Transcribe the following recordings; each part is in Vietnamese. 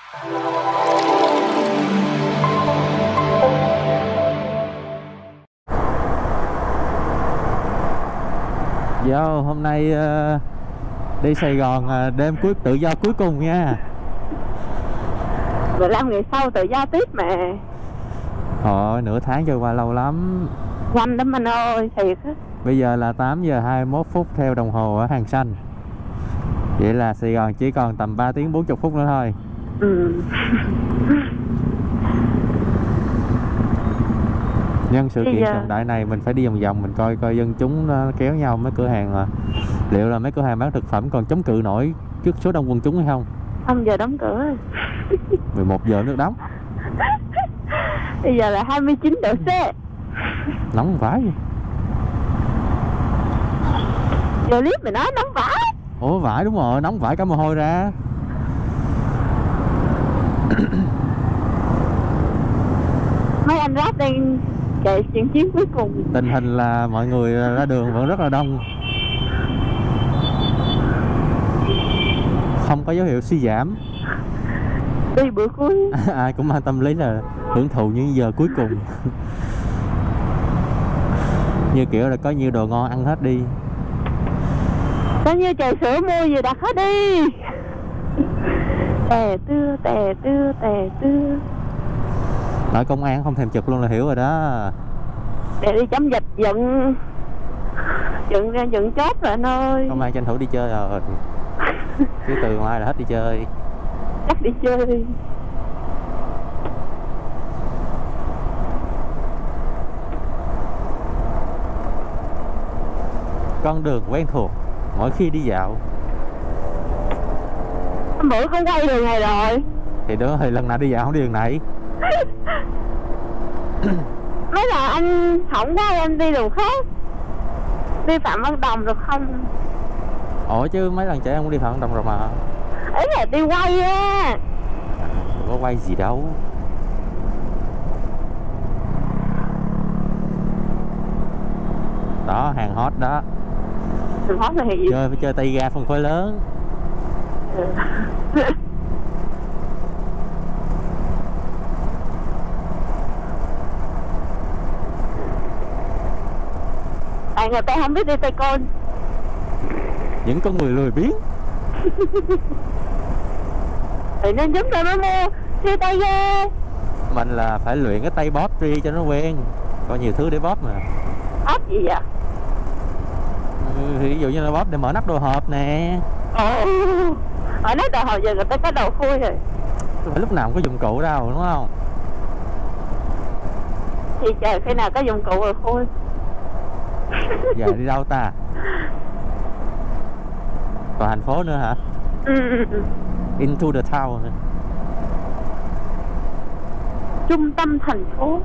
Yo, hôm nay đi Sài Gòn đêm tự do cuối cùng nha. 15 ngày sau tự do tiếp mà. Ôi, nửa tháng trôi qua lâu lắm. Nhanh lắm anh ơi, thiệt á. Bây giờ là 8 giờ 21 phút theo đồng hồ ở Hàng Xanh. Vậy là Sài Gòn chỉ còn tầm 3 tiếng 40 phút nữa thôi. Nhân sự kiện trọng đại này mình phải đi vòng vòng, mình coi dân chúng nó kéo nhau mấy cửa hàng, liệu là mấy cửa hàng bán thực phẩm còn chống cự nổi trước số đông quần chúng hay không? Không, giờ đóng cửa. 11 giờ nước đóng. Bây giờ là 29 độ C. Nóng vãi. Giờ clip mày nói nóng vãi. Ủa vãi, đúng rồi, nóng vãi cả mồ hôi ra. Mấy anh rap đang chạy trận chiến cuối cùng. Tình hình là mọi người ra đường vẫn rất là đông, không có dấu hiệu suy giảm. Đi bữa cuối. Ai cũng mang tâm lý là hưởng thụ những giờ cuối cùng. Như kiểu là có nhiều đồ ngon ăn hết đi. Có như trà sữa mua gì đặt hết đi. Tè tưa, tè tưa, tè tưa. Nói công an không thèm trực luôn là hiểu rồi đó. Để đi chấm dịch dựng chốt rồi anh ơi. Công an tranh thủ đi chơi rồi. Chứ từ mai là hết đi chơi. Chắc đi chơi đi. Con đường quen thuộc mỗi khi đi dạo. Bữa không quay đường này rồi. Thì đó thì lần nào đi dạo không đi đường này. Mấy là anh không quay em đi đường khác. Đi Phạm Văn Đồng được không? Ủa chứ mấy lần chạy em cũng đi Phạm Văn Đồng rồi mà. Ấy là đi quay á. Không có quay gì đâu. Đó, hàng hot đó. Hàng hot là gì? Chơi phải chơi tay ga phân khối lớn. Tại người ta không biết đi tay côn. Những con người lười biếng. Thì nên chúng tôi mới mua siêu tay ga. Mình là phải luyện cái tay bóp đi cho nó quen. Có nhiều thứ để bóp mà. Bóp gì vậy? Ví dụ như là bóp để mở nắp đồ hộp nè. Ở nắp đồ hộp giờ người ta có đầu khui rồi. Phải lúc nào cũng có dụng cụ đâu, đúng không? Thì trời, khi nào có dụng cụ rồi khui. Giờ đi đâu ta? Vào thành phố nữa hả? Into the town. Trung tâm thành phố.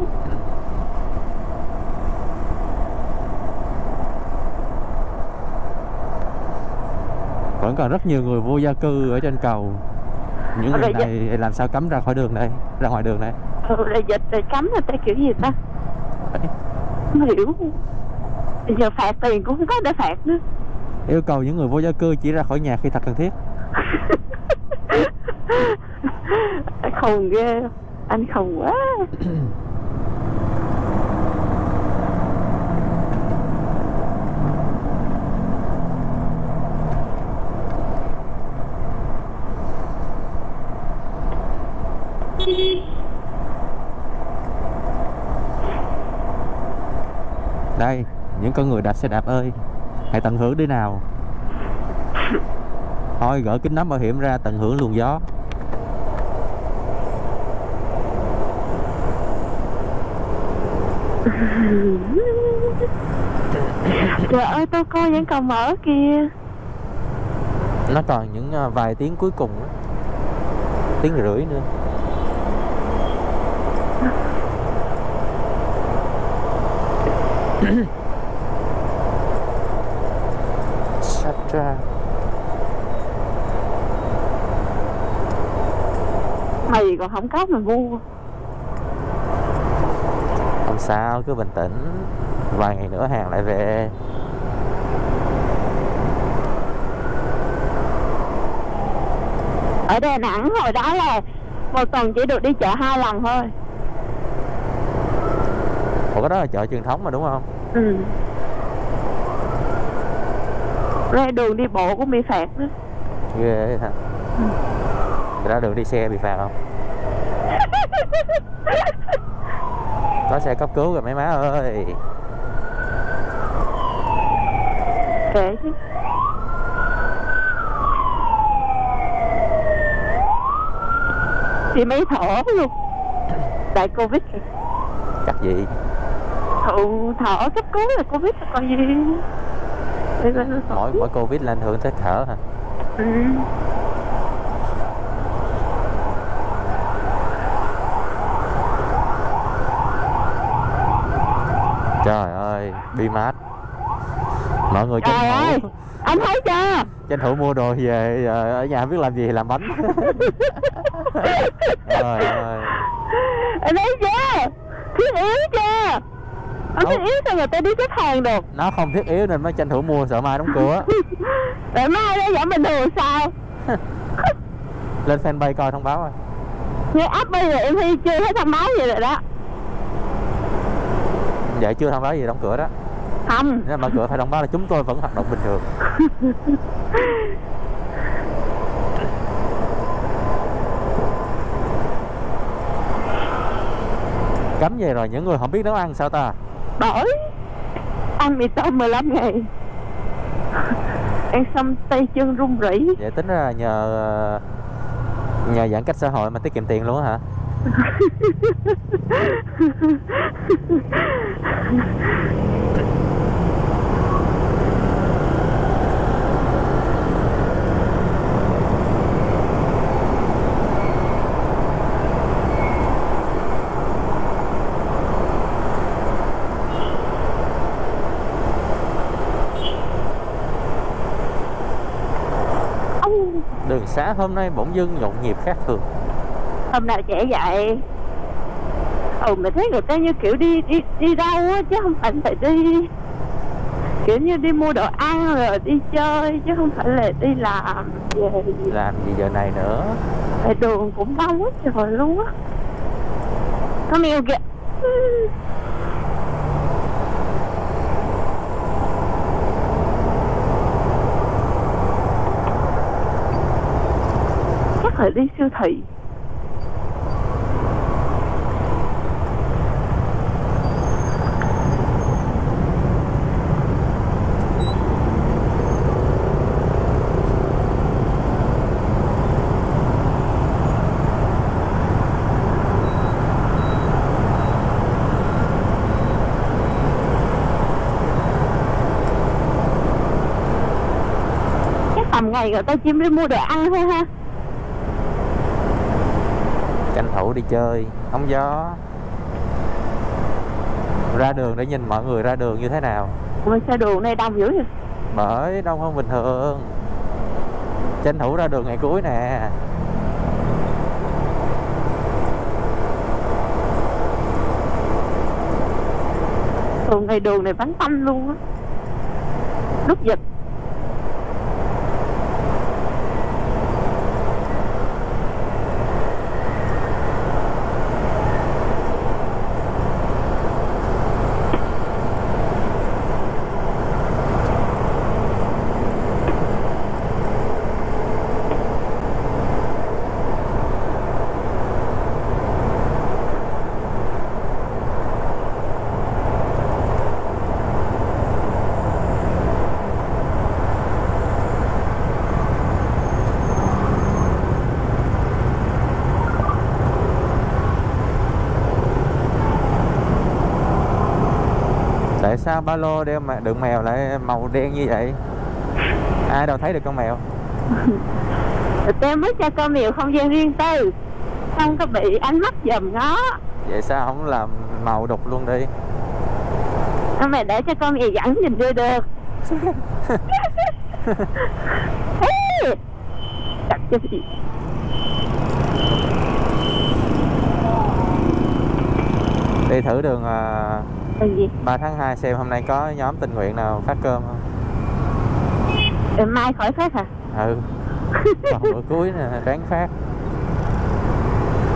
Vẫn còn rất nhiều người vô gia cư ở trên cầu. Những người này làm sao cấm ra khỏi đường đây, ra ngoài đường đây? Là dịch rồi cấm người ta kiểu gì ta? Không hiểu. Bây giờ phạt tiền cũng không có để phạt nữa. Yêu cầu những người vô gia cư chỉ ra khỏi nhà khi thật cần thiết. Khùng ghê. Anh khùng quá. Đây, những con người đạp xe đạp ơi, hãy tận hưởng đi nào. Thôi gỡ kính nắm bảo hiểm ra tận hưởng luồng gió. Trời ơi, tôi coi vẫn còn mở kìa. Nó còn những vài tiếng cuối cùng đó. Tiếng rưỡi nữa. Mày còn không có mà mua. Không sao, cứ bình tĩnh. Vài ngày nữa hàng lại về. Ở Đà Nẵng hồi đó là một tuần chỉ được đi chợ 2 lần thôi. Ủa cái đó là chợ truyền thống mà đúng không? Ừ. Ra đường đi bộ cũng bị phạt nữa. Ghê hả? Ừ. Ra đường đi xe bị phạt không? Có xe cấp cứu rồi mấy má ơi. Kệ chứ. Thì mấy thở luôn. Đại Covid rồi. Chắc gì? Thở cấp cứu là Covid là còn gì. Mỗi Covid là ảnh hưởng tới thở hả? Ừ. Trời ơi, bi mát. Mọi người Trời ơi, anh thấy chưa? tranh thủ mua đồ về ở nhà không biết làm gì thì làm bánh. Trời ơi. Anh thấy chưa? Thiết yếu chưa? Không thiết yếu sao người ta đi xếp hàng được? Nó không thiết yếu nên mới tranh thủ mua, sợ mai đóng cửa. Rồi mai nó vẫn bình thường sao? Lên fanpage coi thông báo rồi. Như app bây giờ em Thi chưa thấy thông báo gì rồi đó. Vậy chưa thông báo gì đóng cửa đó. Không. Nếu mở cửa phải thông báo là chúng tôi vẫn hoạt động bình thường. Cấm về rồi những người không biết nấu ăn sao ta? Bởi ăn mì tôm 15 ngày. Ăn xong tay chân run rẩy. Vậy tính ra là nhờ giãn cách xã hội mà tiết kiệm tiền luôn hả? Đường xá hôm nay bỗng dưng nhộn nhịp khác thường. Hôm nào trẻ vậy? Mình thấy người ta như kiểu đi đâu á, chứ không phải phải đi kiểu như đi mua đồ ăn rồi đi chơi, chứ không phải là đi làm về. Làm gì giờ này nữa? Tại đường cũng đông quá trời luôn á. Có mèo kìa. Chắc phải đi siêu thị. Tầm ngày người ta chim đi mua đồ ăn thôi ha. Tranh thủ đi chơi hóng gió, ra đường để nhìn mọi người ra đường như thế nào. Ôi sao đường này đông dữ vậy? Bởi đông hơn bình thường. Tranh thủ ra đường ngày cuối nè. Thường ngày đường này vắng tanh luôn á. Lúc dịch. Tại sao ba lô đeo đựng mèo lại màu đen như vậy? Ai đâu thấy được con mèo. Tôi mới cho con mèo không gian riêng tư, không có bị ánh mắt dòm ngó. Vậy sao không làm màu đục luôn đi? Mày để cho con mèo dẫn nhìn đưa được. Đặt cho gì? Đi thử đường gì? 3 tháng 2 xem hôm nay có nhóm tình nguyện nào phát cơm không? Mai khỏi phát hả? Ừ. Còn bữa cuối nè, ráng phát.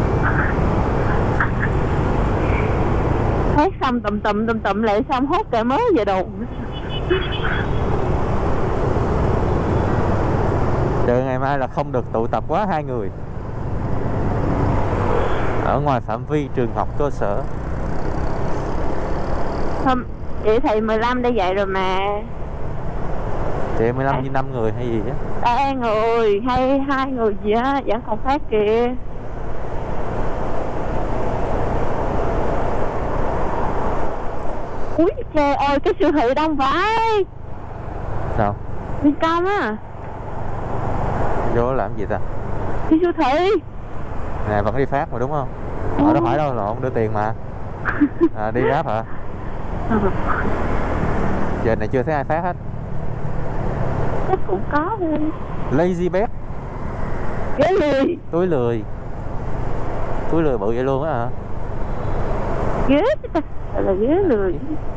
xong tụm lại xong hốt cả mới về đồn. Từ ngày mai là không được tụ tập quá 2 người ở ngoài phạm vi trường học cơ sở. Không, chị thầy 15 đã dạy rồi mà. Chị 15 như 5 người hay gì á? 3 người hay 2 người gì á, vẫn còn phát kìa. Úi trời ơi, cái siêu thị đông vãi. Sao? Vincom á. Vô làm gì ta? Cái siêu thị. Nè vẫn đi phát mà đúng không? Ở đó phải đâu, lộn, đưa tiền mà. Đi Grab hả? Giờ này chưa thấy ai phát hết. Chắc cũng có thôi. Lazy bag. Ghế lười. Túi lười. Túi lười bự vậy luôn á hả? Ghế chứ ta, gọi là ghế lười.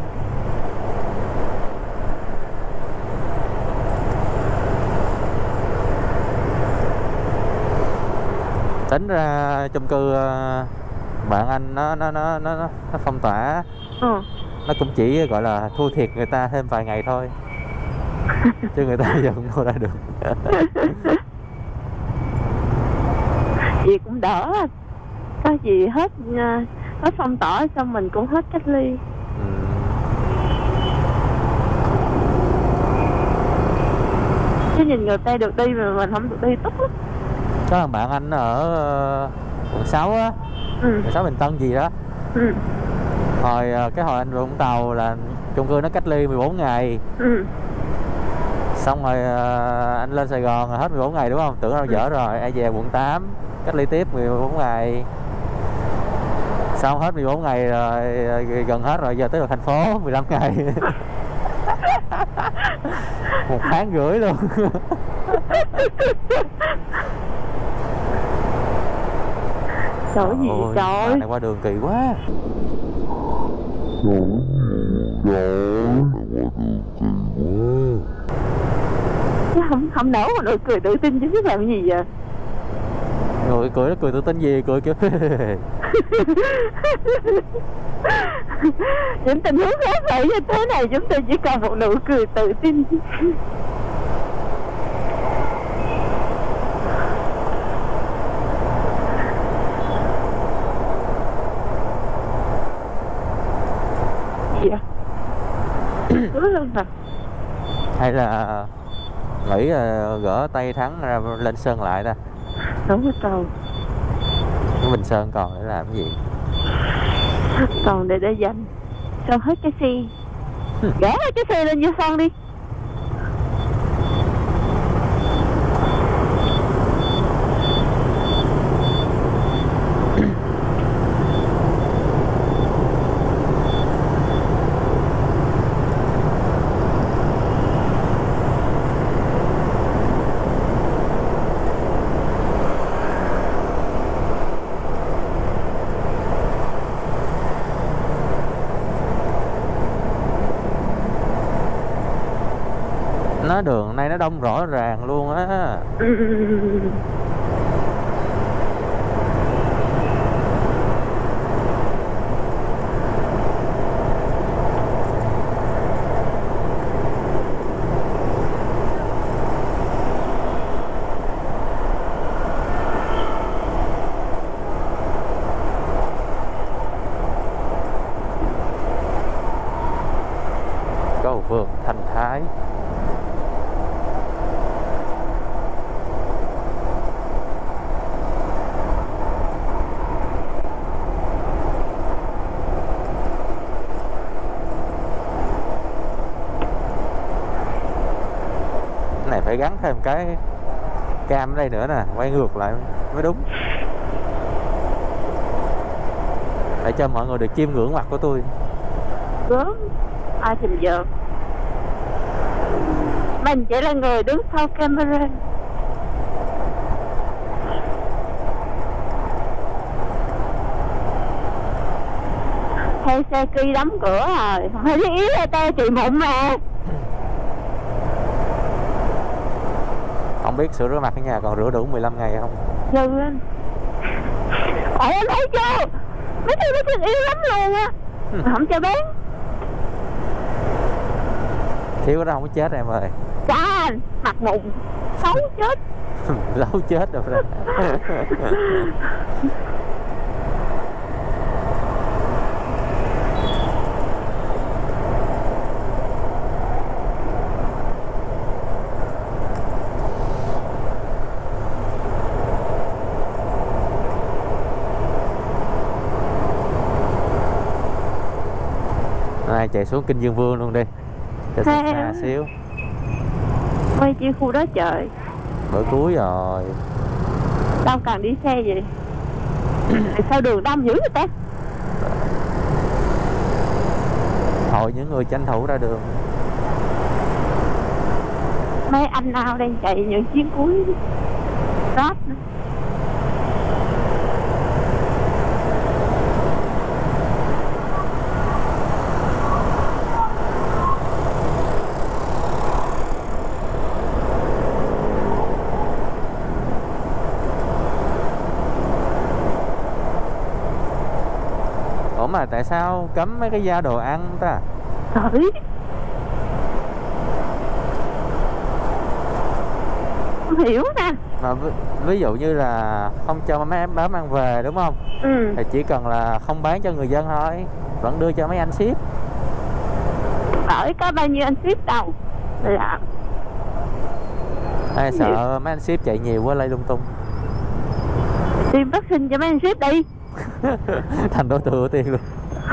Tính ra chung cư bạn anh nó phong tỏa. Nó cũng chỉ gọi là thua thiệt người ta thêm vài ngày thôi. Chứ người ta giờ cũng vô ra được. Vậy cũng đỡ. Có gì hết phong tỏa xong mình cũng hết cách ly. Chứ nhìn người ta được đi mà mình không được đi tức lắm. Có thằng bạn anh ở quận 6 á, quận 6 Bình Tân gì đó. Hồi anh về Vũng Tàu là chung cư nó cách ly 14 ngày. Xong rồi anh lên Sài Gòn hết 14 ngày đúng không? Tưởng đâu dở rồi, ai về quận 8 cách ly tiếp 14 ngày. Xong hết 14 ngày rồi, gần hết rồi, giờ tới được thành phố 15 ngày. 1 tháng rưỡi luôn. Trời gì vậy trời? Này qua đường kỳ quá. Chứ không nở mà nụ cười tự tin chứ biết làm gì vậy? Người cười nó cười tự tin gì, cười kiểu những tình huống khác vậy như thế này chúng tôi chỉ cần một nụ cười tự tin. Gì vậy? Luôn hả? hay là nghĩ gỡ tay Thắng ra lên sơn lại ta. Đúng rồi cầu. Cái Bình Sơn còn để làm cái gì? Còn để dành. Sơn hết cái xe. Gỡ cái xe lên vô son đi. Nó đường này nó đông rõ ràng luôn á. Cầu vượt Thành Thái. Này phải gắn thêm cái cam ở đây nữa nè, quay ngược lại mới đúng, để cho mọi người được chiêm ngưỡng mặt của tôi. Gớm, ai thèm giờ. Mình chỉ là người đứng sau camera. Hay xe kia đóng cửa rồi, không phải ý là tao chị mụn mà. Không biết sửa rửa mặt ở nhà còn rửa đủ 15 ngày không? Dư anh. Ôi em thấy chưa? Mấy thứ nó tình yêu lắm luôn á. Không cho bán. Thiếu cái đó không có chết em ơi. Cha, mặt mụn xấu chết. Xấu chết rồi đó. Này chạy xuống Kinh Dương Vương luôn đi, chạy xa xa xíu. Quay chi khu đó trời. Bữa cuối rồi. Đâu cần đi xe gì. Sao đường đông dữ vậy ta? Thôi những người tranh thủ ra đường. Mấy anh nào đang chạy những chuyến cuối Grab nữa. Ủa mà tại sao cấm mấy cái giao đồ ăn ta? Trời, không hiểu nè. Mà ví dụ như là không cho mấy em bán mang về đúng không? Ừ. Thì chỉ cần là không bán cho người dân thôi, vẫn đưa cho mấy anh ship. Bởi có bao nhiêu anh ship đâu là Ai sợ mấy anh ship chạy nhiều quá lây lung tung. tiêm vaccine cho mấy anh ship đi. Thành đối tượng ưu tiên luôn.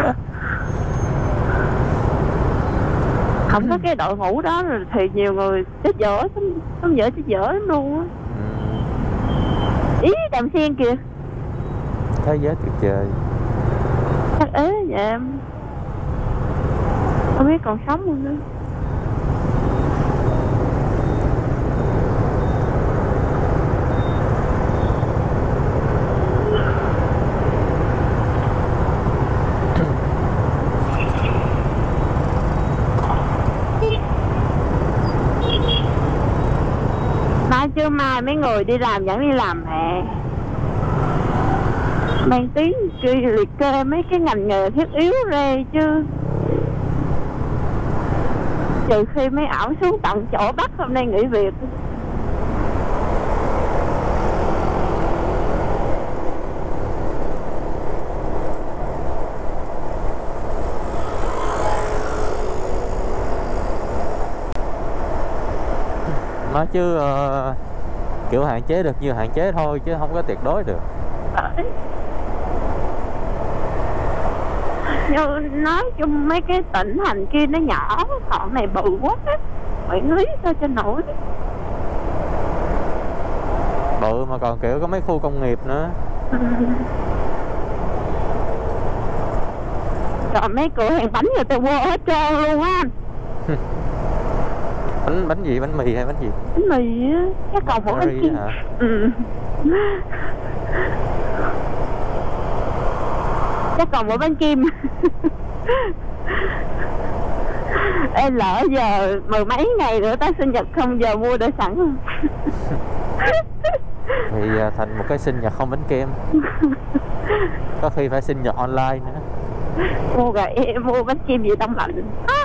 Không có cái đội ngũ đó thì nhiều người chết dở, sống dở chết dở lắm luôn á. Ý Đàm Xen kìa. Thế giới tuyệt vời. Chắc ế vậy em. Không biết còn sống luôn nữa. Chứ mai mấy người đi làm vẫn đi làm mẹ. Mang tiếng liệt kê mấy cái ngành nghề thiết yếu ra chứ. Trừ khi mấy ảo xuống tận chỗ bắt hôm nay nghỉ việc. Nói chứ kiểu hạn chế được như hạn chế thôi chứ không có tuyệt đối được. Nhưng nói chung mấy cái tỉnh thành kia nó nhỏ, còn này bự quá á, quản lý sao cho nổi. Bự mà còn kiểu có mấy khu công nghiệp nữa. Rồi mấy cửa hàng bánh người ta mua hết trơn luôn á. Bánh gì, bánh mì hay bánh gì? Bánh mì á, chắc còn mỗi bánh kim. Chắc còn mỗi bánh kim. Em lỡ giờ mười mấy ngày nữa tới sinh nhật không, giờ mua để sẵn không? Thì thành một cái sinh nhật không bánh kem. Có khi phải sinh nhật online nữa. Mua rồi em mua bánh kem gì đông lạnh.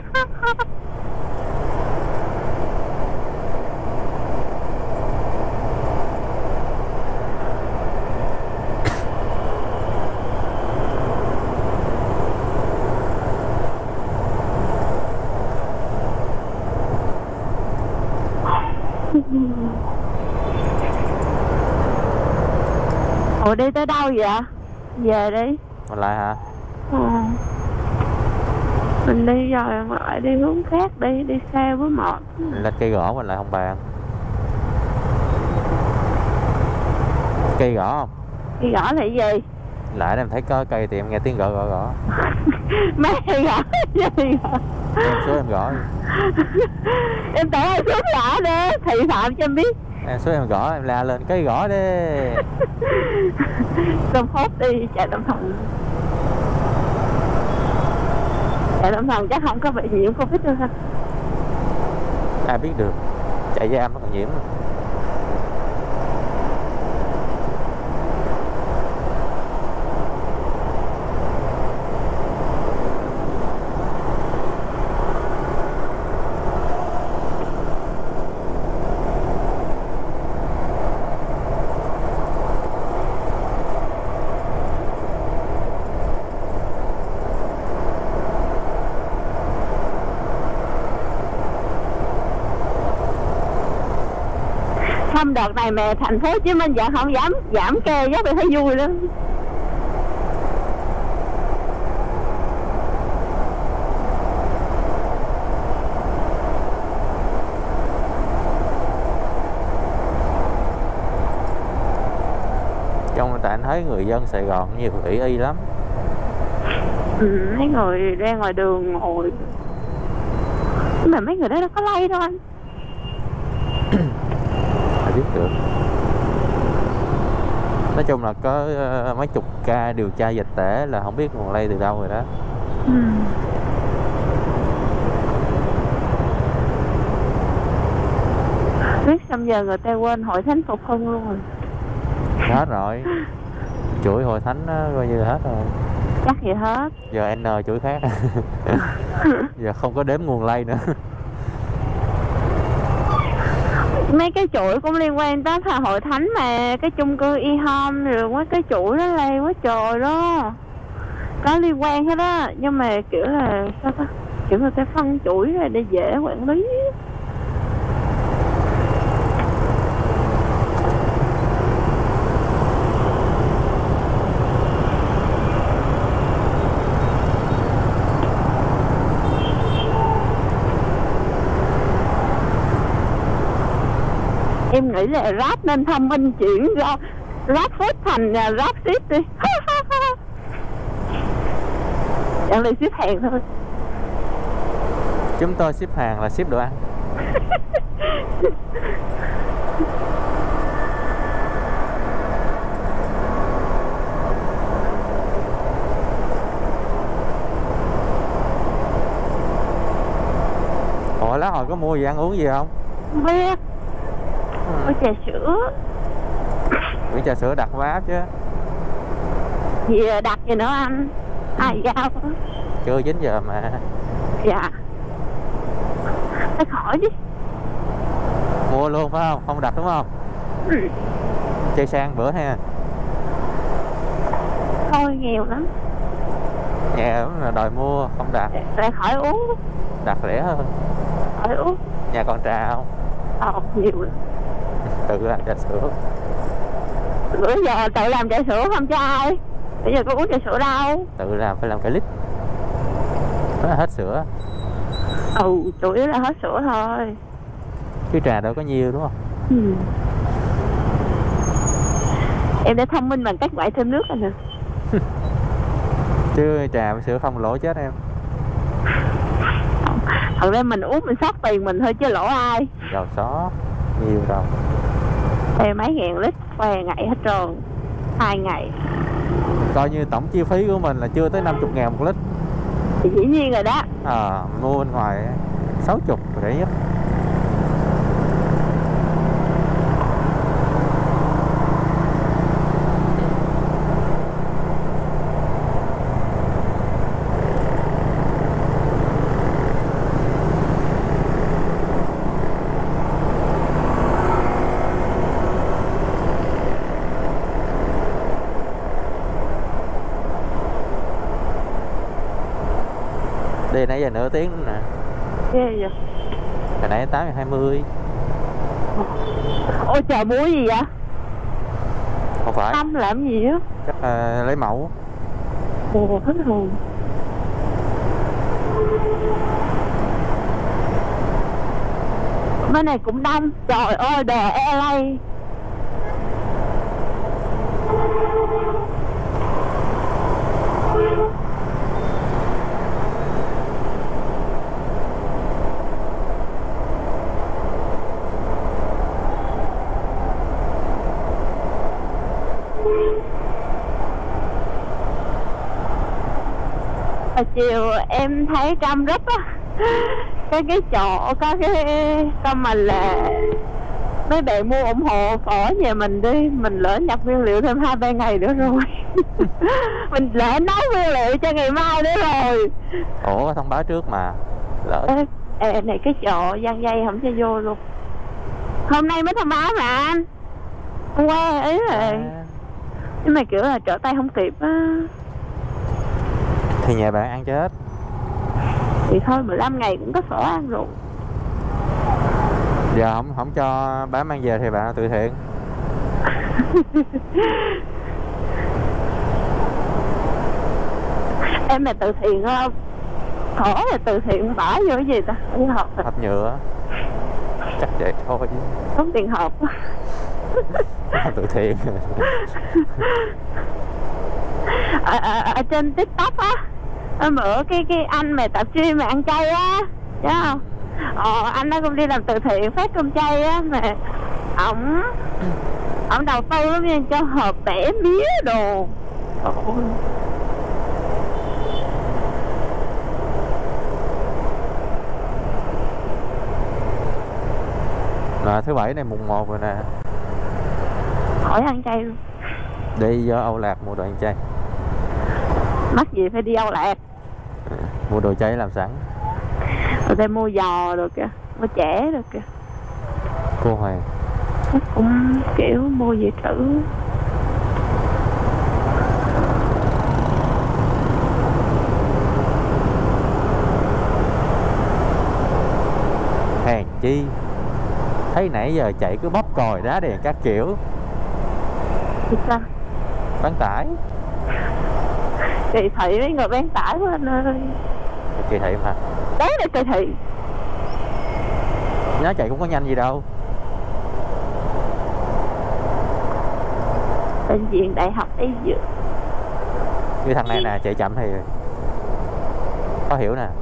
Ủa đi tới đâu vậy? Về đi. Còn lại hả? Mình đi rồi lại đi hướng khác đi, đi xe với mệt. Lên cây gõ mình lại không bàn. Cây gõ không? Cây gõ là gì? Lại em thấy có cây thì em nghe tiếng gõ gõ gõ. Mấy cây gõ gì hả? Em số em gõ. Em tưởng em xuống gõ đi, thị phạm cho em biết. Em số em gõ, em la lên cây gõ đi. Xong hốt đi, chạy tâm thần. Chạy tâm thần chắc không có bị nhiễm Covid đâu ha. Ai biết được, chạy giam nó còn nhiễm. xong đợt này mà thành phố Hồ Chí Minh vẫn không dám giảm kê giá, tôi thấy vui lắm. Trong tại anh thấy người dân Sài Gòn nhiều ỷ y lắm. Mấy người ra ngoài đường ngồi, nhưng mà mấy người đó đâu có lay đâu anh. Biết được. Nói chung là có mấy chục ca điều tra dịch tễ là không biết nguồn lây từ đâu rồi đó. Biết xong giờ người ta quên hội thánh Phục Hưng luôn rồi. Hết rồi. Chuỗi hội thánh đó, coi như là hết rồi. Chắc vậy hết. Giờ N chuỗi khác. Giờ không có đếm nguồn lây nữa. Mấy cái chuỗi cũng liên quan tới hội thánh mà, cái chung cư E-Home rồi mấy cái chuỗi đó lây quá trời đó, có liên quan hết á. Nhưng mà kiểu là sao ta, kiểu người ta phân chuỗi ra để dễ quản lý. Em nghĩ là Grab nên thông minh chuyển ra Grab Food thành Grab Ship đi. Chẳng lẽ ship hàng thôi. Chúng tôi ship hàng là ship đồ ăn. Ủa lát hồi có mua gì ăn uống gì không? Không biết. Có trà sữa. Quyển trà sữa đặt qua app chứ. Gì đặt gì nữa anh? Ai giao? Chưa 9 giờ mà. Dạ. Phải khỏi đi. Mua luôn phải không? Không đặt đúng không? Chơi sang bữa ha. Thôi nghèo lắm. Nghèo là đòi mua không đặt. Lại khỏi uống. Đặt rẻ hơn. Khỏi uống. Nhà còn trà không? Nhiều lắm. Tự làm trà sữa. Bữa giờ tự làm trà sữa không cho ai. Bây giờ có uống trà sữa đâu. Tự làm phải làm cả lít. Đó là hết sữa. Chủ yếu là hết sữa thôi. Cái trà đâu có nhiều đúng không? Em đã thông minh bằng cách ngoại thêm nước rồi nè. Chứ trà với sữa không lỗ chết em. Thật ra mình uống mình sót tiền mình thôi chứ lỗ ai. Giàu xó nhiều đâu. Em mấy ngàn lít qua ngày hết trơn. 2 ngày. Coi như tổng chi phí của mình là chưa tới 50.000 một lít. Thì dĩ nhiên rồi đó. Mua bên ngoài 60 rẻ nhất. Đi nãy giờ nửa tiếng nữa nè. Ghê vậy. Hồi nãy 8:20. Ôi trời, mua gì vậy? Không phải. Tâm làm gì á? Chắc lấy mẫu. Ồ, hết hồn. Bên này cũng đông. Trời ơi, The LA. Chiều em thấy trong group á, cái chỗ có cái comment là mấy bạn mua ủng hộ phở nhà mình đi, mình lỡ nhập nguyên liệu thêm 2-3 ngày nữa rồi. Mình lỡ nấu nguyên liệu cho ngày mai nữa rồi. Ủa thông báo trước mà lỡ. Này cái chỗ giăng dây không cho vô luôn. Hôm nay mới thông báo mà anh. Hôm qua ý là nhưng mà kiểu là trở tay không kịp á. Thì nhà bạn ăn chết. Thì thôi 15 ngày cũng có phở ăn rồi. Giờ không cho bán mang về thì bạn tự thiện. Em là từ thiện không? Khổ là từ thiện bỏ vô cái gì ta? Đi hộp Hộp nhựa. Chắc vậy thôi. Không tiền hộp. Từ thiện. Ở trên TikTok á, bữa cái anh mà tập gym mà ăn chay á, thấy không? Anh đó cũng đi làm từ thiện phát cơm chay á, mà ổng đầu tư lắm nha, cho hộp bẻ mía đồ. Là thứ bảy này mùng 1 rồi nè. Khỏi ăn chay luôn. Đi vô Âu Lạc mua đồ ăn chay. Mắc gì phải đi Âu Lạc. Mua đồ chay làm sẵn. Rồi đây mua giò được kìa, mua chẻ được kìa. Cô Hoàng Cũng kiểu mua về trữ. hèn chi thấy nãy giờ chạy cứ bóp còi đá đèn các kiểu. Thì sao? Bán tải. Kỳ thị mấy người bán tải của anh ơi. Kỳ thị mà. Đấy là kỳ thị. Nó chạy cũng có nhanh gì đâu. Bệnh viện Đại học Y Dược. Như thằng này nè, chạy chậm thì khó hiểu nè.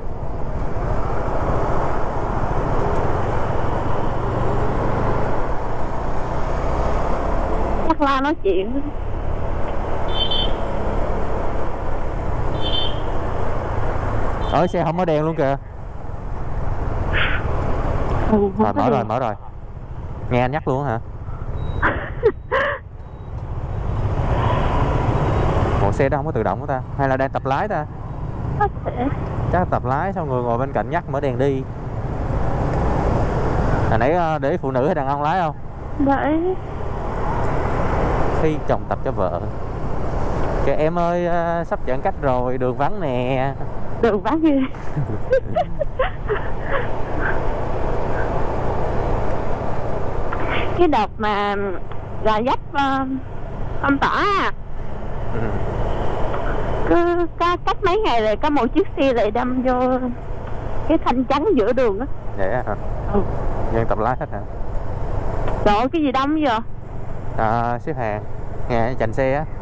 Chắc la nói chuyện. Xe không có đèn luôn kìa. Mở rồi. Nghe anh nhắc luôn hả? Bộ xe đó không có tự động của ta, hay là đang tập lái ta? Chắc tập lái xong người ngồi bên cạnh nhắc mở đèn đi. Hồi nãy để phụ nữ hay đàn ông lái không? Đấy. Khi chồng tập cho vợ. Kìa em ơi, sắp giãn cách rồi, đường vắng nè. Đường vắng ghê. Cái đợt mà Gò Vấp phong tỏa cứ cách mấy ngày rồi có một chiếc xe lại đâm vô cái thanh chắn giữa đường á. Vậy hả? Dân tập lái hết hả? Trời ơi, cái gì đâm vậy? Xếp hàng nghe chành xe á,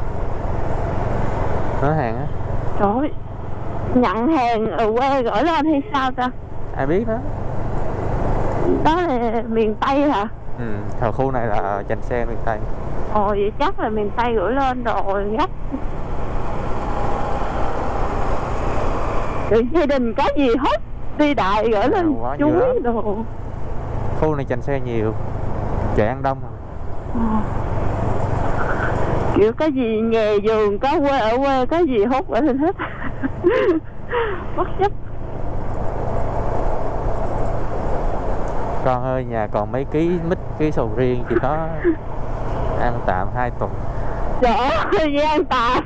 nói hàng á. Trời ơi, nhận hàng ở quê gửi lên hay sao ta? Ai biết đó. Đó là miền Tây hả? Thời khu này là chành xe miền Tây. Vậy chắc là miền Tây gửi lên rồi gấp. Rồi gia đình có gì hết đi đại gửi lên chuối đồ. Khu này chành xe nhiều, chạy ăn đông. Kiểu cái gì nhà vườn có quê ở quê có gì hút ở lên hết. Bất chấp. Con ơi, nhà còn mấy ký mít ký sầu riêng chị đó. Ăn tạm 2 tuần. Trời ơi, ăn tạm.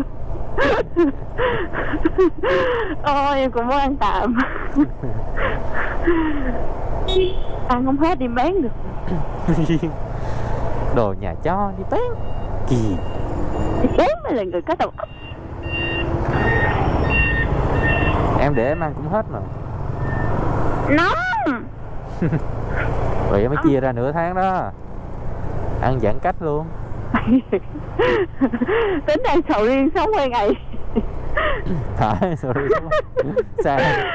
Ôi, em cũng muốn ăn tạm. Ăn không hết đi bán được. Đồ nhà cho đi bán. Kỳ. Bán mới là người có đầu óc. Em để em ăn cũng hết mà. Nóng. Vậy mới chia ra nửa tháng đó. Ăn giãn cách luôn. Tính ăn sầu riêng 60 ngày. Phải, sầu riêng 60. Sao?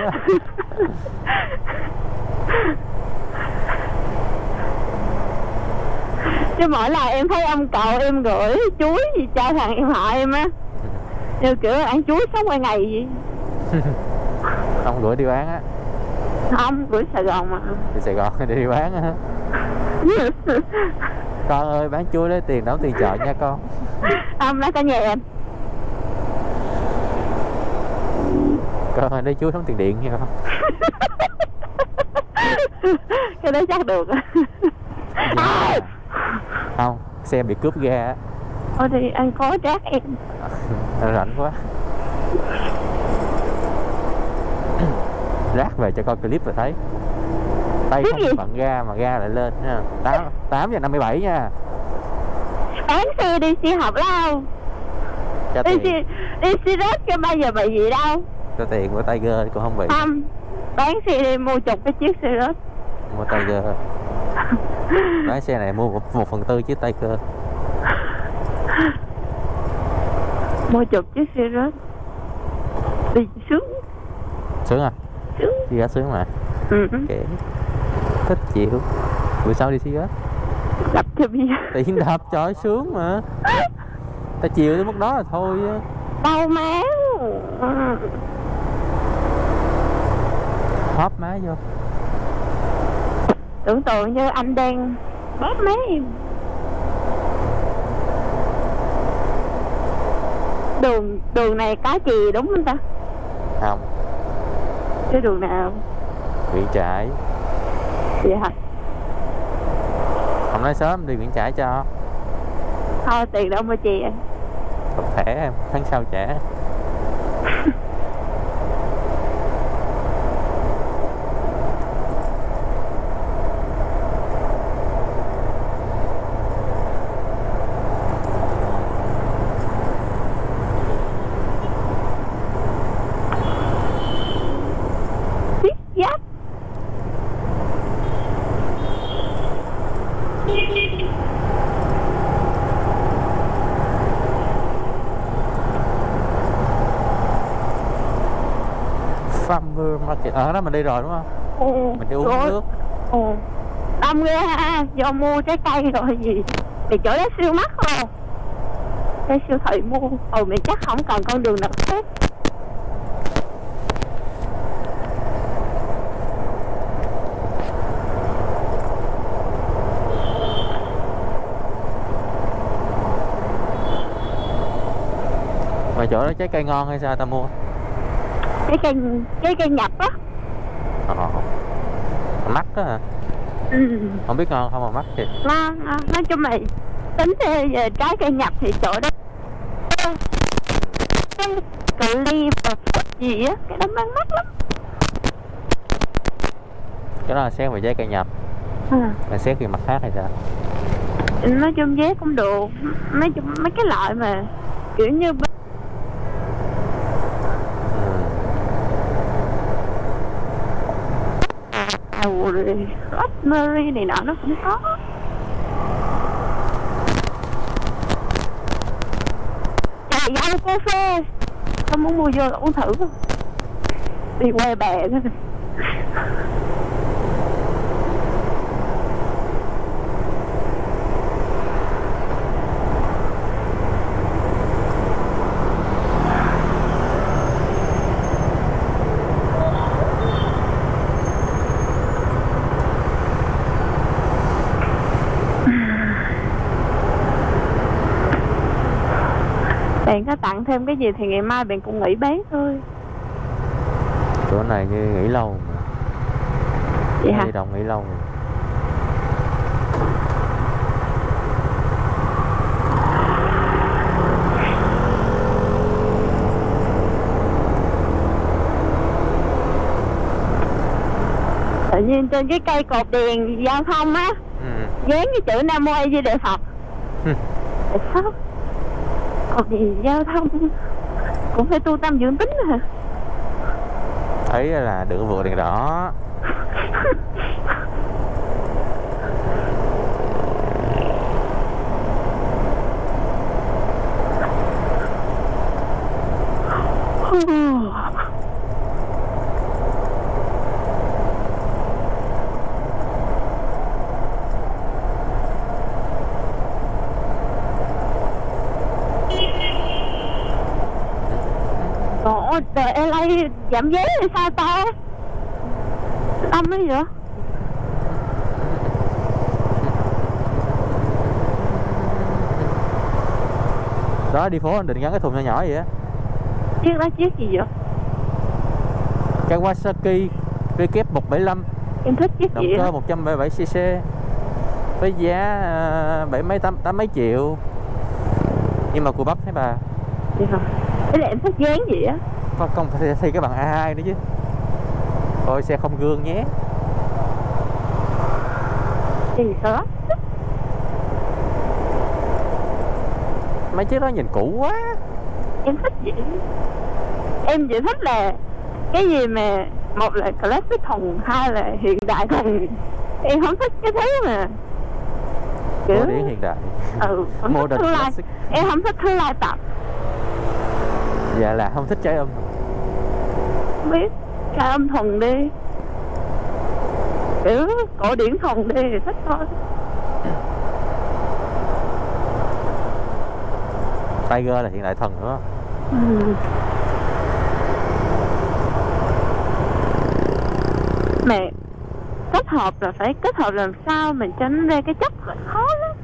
Chứ mỗi lần em thấy ông cậu em gửi chuối gì cho thằng em họ em á, như kiểu ăn chuối 60 ngày vậy. Ông gửi đi bán á? Không, gửi Sài Gòn mà. Đi Sài Gòn đi bán á. Con ơi, bán chuối lấy tiền đóng tiền chợ nha con. Không, lấy cả nhà em. Con ơi, lấy chuối đóng tiền điện nha con. Cái đó chắc được. Không, xe bị cướp ga á. Thôi đi ăn có trát em. Rảnh quá. Rác về cho coi clip rồi thấy. Tay không bận ga mà ga lại lên nha. 8:57 nha. Bán xe đi xe học đâu. Đi xe rớt cho bao giờ bị gì đâu. Cho tiền của Tiger cũng không bị. Không, bán xe đi mua chục cái chiếc xe rớt. Mua Tiger. Bán xe này mua 1/4 chiếc Tiger. Mua chục chiếc xe rớt. Đi sướng. Sướng à? Sướng. Đi ra sướng mà. Okay. Thích chịu. Buổi sau đi xe rớt. Đập cho bây giờ. Tiền đập trời sướng mà. Ta chiều tới mức đó là thôi á. Đau má. Hóp má vô. Tưởng tượng như anh đang bóp má em. Đường này có chì đúng không ta? Không. Cái đường nào? Nguyễn Trãi. Vậy hả? Không nói sớm đi Nguyễn Trãi cho. Thôi tiền đâu mà chì. Tập thẻ em, tháng sau trả. Farmer Market. Ở đó mình đi rồi đúng không? Mình đi uống nước. Đông ghê ha, do mua trái cây rồi gì. Thì chỗ đó siêu mắc không? Cái siêu thị mua. Mình chắc không còn con đường nào khác. Mà chỗ đó trái cây ngon hay sao ta mua? Cái cây nhập á. Mắc đó hả? Không biết ngon không mà mắc thì. Ngon, nói chung là tính về trái cây nhập thì chỗ đó cái cự ly và phút gì á, cái đó mang mắc lắm. Cái đó là xét về trái cây nhập. Mà xét về mặt khác hay sao? Nói chung giá cũng được. Mấy cái loại mà kiểu như rosemary này nọ nó cũng có. Chà dâu cà phê. Con muốn mua vô uống thử không? Đi que bè thôi. Bạn có tặng thêm cái gì thì ngày mai bạn cũng nghỉ bán thôi. Chỗ này như nghỉ lâu mà. Vậy hả? Đi đồng nghỉ lâu mà. Tự nhiên trên cái cây cột đèn giao thông á, dán cái chữ Nam Mô A Di Đà Phật. Tại sao? Cột đèn giao thông cũng phải tu tâm dưỡng tính hả? Thấy là đừng vượt đèn đỏ. Trời LA giảm giá thì sao ta? Tâm ấy vậy? Đó đi phố anh định gắn cái thùng nhỏ nhỏ vậy á. Chiếc đó chiếc gì vậy? Kawasaki WK175. Em thích chiếc gì động cơ 177cc với giá tám mấy triệu. Nhưng mà của bắp thấy bà. Vậy hả? Thế là em thích dán gì á? Không phải thi cái bằng A2 nữa chứ. Thôi xe không gương nhé. Gì sữa? Mấy chiếc đó nhìn cũ quá. Em thích gì? Em chỉ thích là cái gì mà một là classic thùng, hai là hiện đại thùng. Em không thích cái thế mà cổ điển hiện đại. Không thích thứ lai. Em không thích thứ lai tập. Dạ là không thích trái âm. Không biết trái âm thuần đi, kiểu cổ điển thuần đi thì thích thôi. Tiger là hiện đại thuần nữa. Mà kết hợp là phải kết hợp làm sao mình cho nó ra cái chất là khó lắm.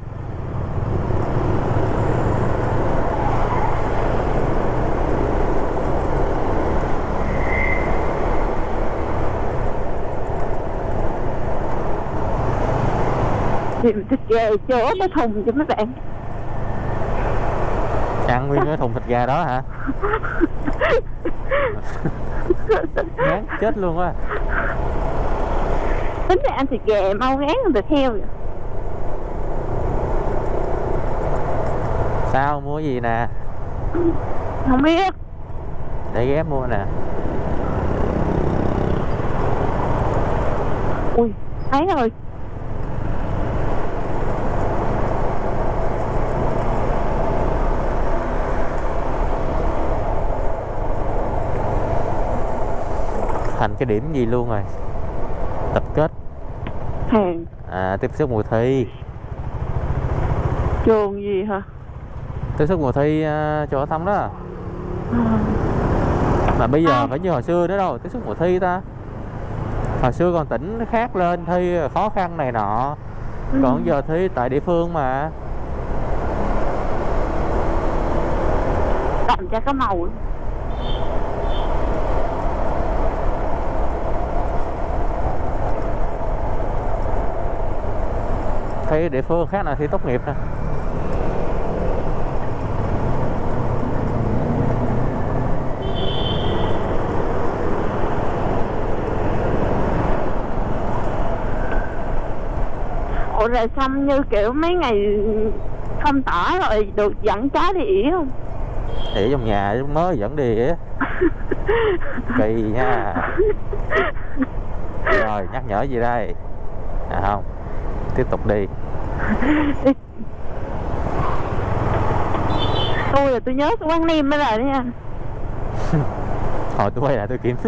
Tìm thịt gà chỗ cái thùng cho mấy bạn. Ăn nguyên cái thùng thịt gà đó hả? Ngán chết luôn á. Tính ra ăn thịt gà mau ngán hơn thịt heo vậy. Sao mua gì nè? Không biết. Để ghé mua nè. Ui, thấy rồi. Thành cái điểm gì luôn rồi. Tập kết hàng. Tiếp sức mùa thi. Trường gì hả? Tiếp sức mùa thi chỗ Thâm đó. Mà bây giờ phải như hồi xưa nữa đâu. Tiếp sức mùa thi ta. Hồi xưa còn tỉnh khác lên thi khó khăn này nọ. Còn giờ thi tại địa phương mà. Làm cho có màu. Thi địa phương khác là thi tốt nghiệp nè. Ủa rồi xong như kiểu mấy ngày phong tỏa rồi được dẫn chó đi ỉa không? Ỉa trong nhà mới dẫn đi ỉa. Kỳ nha. Rồi nhắc nhở gì đây? Không, tiếp tục đi. Tôi là tôi nhớ cái quán nem mới rồi đó nha. Hồi tôi quay lại tôi kiếm.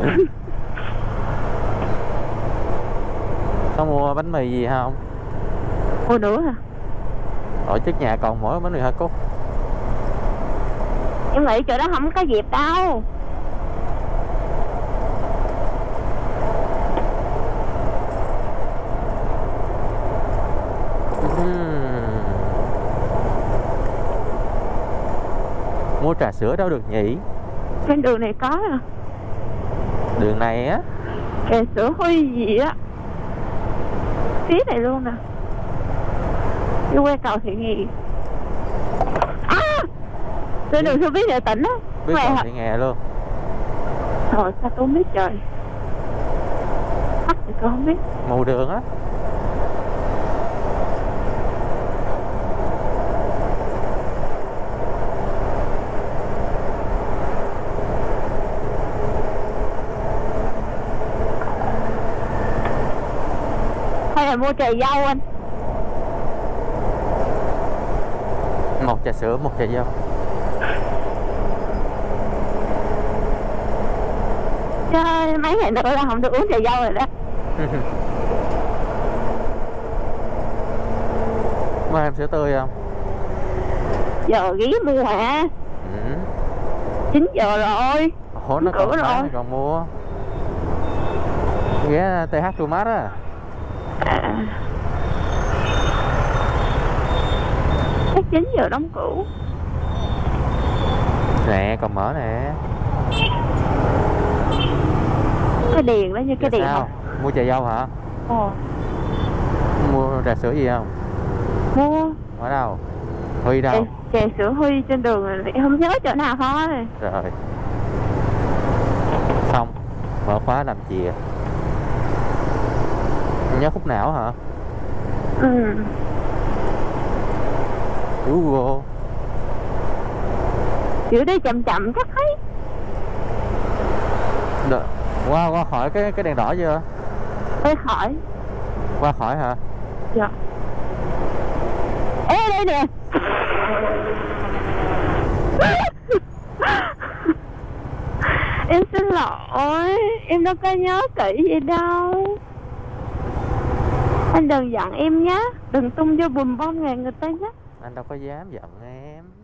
Có mua bánh mì gì không? Mua nữa hả? Ở trước nhà còn mỗi bánh mì Hoa Cúc. Em nghĩ chỗ đó không có dịp đâu. Mua trà sữa đâu được nhỉ? Trên đường này có à? Đường này á? Trà sữa Huy gì á. Phía này luôn nè. Đi qua cầu Thị Nghè. Trên đường Thư Viết Nghệ Tỉnh á. Biết cầu Thị Nghè luôn. Rồi sao tôi không biết trời. Mắt thì tôi không biết. Mù đường á. Hay là mua trà dâu anh? Một trà sữa, một trà dâu. Trời, mấy ngày nữa là không được uống trà dâu rồi đó. Mua em sữa tươi không? Giờ ghé mua hả? 9 giờ rồi. Ủa nó còn rồi. Còn mua. Ghé TH Tomat á. Chắc 9 giờ đóng cửa. Nè còn mở nè. Cái đèn đó như cái đèn sao? Mua trà dâu hả? Mua trà sữa gì không? Mua. Ở đâu? Huy đâu? Trà sữa Huy trên đường rồi, không nhớ chỗ nào thôi. Rồi. Xong. Mở khóa làm chìa. Nhớ khúc não hả? Ừ. Google. Kiểu đi chậm chậm chắc thấy. Được. Qua khỏi cái đèn đỏ chưa? Ê khỏi. Qua khỏi hả? Dạ. Ê đây nè. Em xin lỗi, em đâu có nhớ kỹ vậy đâu. Anh đừng giận em nhé, đừng tung vô bùm bông người ta nhé. Anh đâu có dám giận em.